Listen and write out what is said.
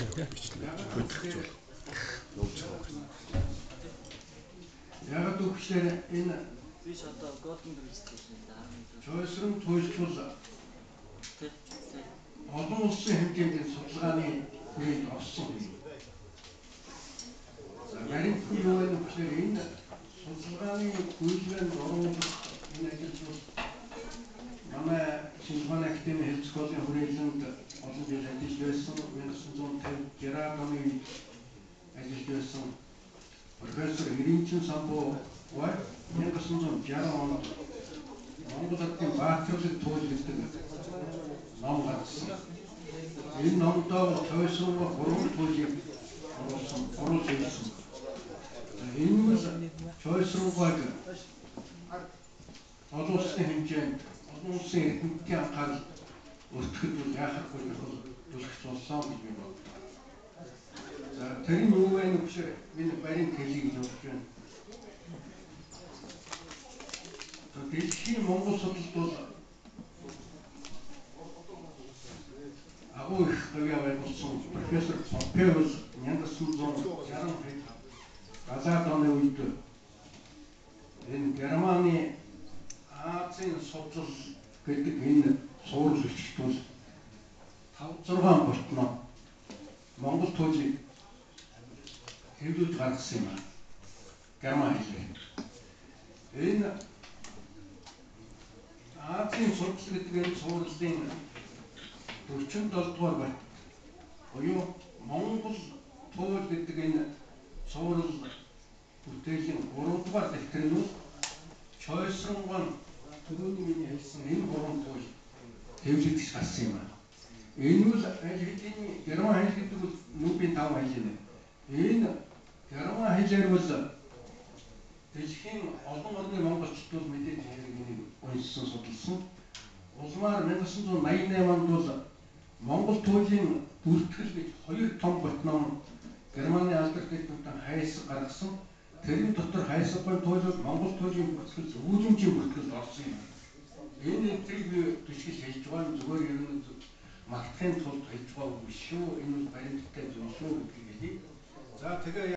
Яг үгээр энэ биш одоо Golden Bridge гэж Чойсрон туйлшуул олон улсын хэмжээний судалгааны үед орсон юм. Нарийн юу вэ гэхээр энэ судалгааны үйлдвэрийн оруулах энэ ажил манай Шинжлэх академийн хэлцгөөлийн хүрээлэнд олон жил ажиллаж байсан 1950-60 оны үед ажиллаж байсан профессор Иринчин Самбуу 1960 онд Монгол Улсын баатарлаг туул гэдэг ном гаргасан. Энэ номдоо Чойсрон 3 туулыг оруулж ирсэн. Энэ нь Чойсроныг олон улсын хэмжээнд олон улсын эрдэмтдийн анхаарал өртөхөд яахахгүй төлөх болсон гэж би бодлоо. За тэр нь юу вэ гэхээр энэ барийн төлийг явуулж байна. Дэлхийн Монгол судалт бол агуу их гавьяа байгуулсан профессор Помпеус 1960 галаад оны үед энэ Германы Азийн судал гэдэг энэ суурь өчтөл 5-6 болтно Монгол туйлыг хэвлүүлж гаргасан юм байна. Герман хэлээр. Энэ Азийн судал гэдэг энэ суурлын 47 дугаар байт. Буюу Монгол туйл гэдэг энэ суурл бүтээлийн 3 дугаар дэвтэр нь Чойсронгон түрүүний миний хэлсэн энэ 3 туйл хэвлэгдэж гарсан юм байна. Энэ бол аль хэдийн герман хэл гэдэг бол нүүбийн 5 хэл юм. Энэ герман хэлээр бол дэлхийн олон орны монголчууд бол мэдээж энийг уншсан судалсан. Улмаар 1988 онд бол Монгол туйлын бүртгэл гэж 2 том ботном Германы алдар дэвтэртэн хайсаг гаргасан. Тэрний дотор хайсаггүй туйл бол Монгол туйлын бүртгэл үүлэмжийн бүртгэл орсон юм. Энэ нэвтрийг би түшгэж хэлж байгаа нь зүгээр юм магтахын тулд хэлж байгаа юм биш шүү. Энэ бол баримттай зүйл шүү гэдгийг хэлье. За тэгээ